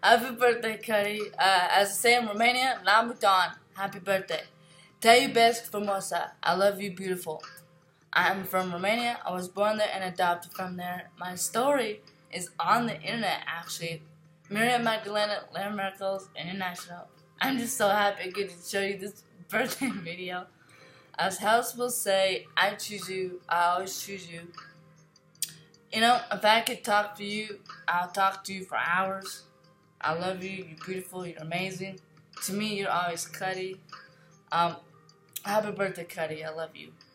Happy birthday, Cuddy. As I say in Romania, La Mutan. Happy birthday. Te iubesc frumoasa. I love you, beautiful. I am from Romania. I was born there and adopted from there. My story is on the internet, actually. Miriam Magdalena Merkel's International. I'm just so happy I get to show you this birthday video. As House will say, I choose you. I always choose you. You know, if I could talk to you, I'll talk to you for hours. I love you. You're beautiful. You're amazing. To me, you're always Cuddy. Happy birthday, Cuddy. I love you.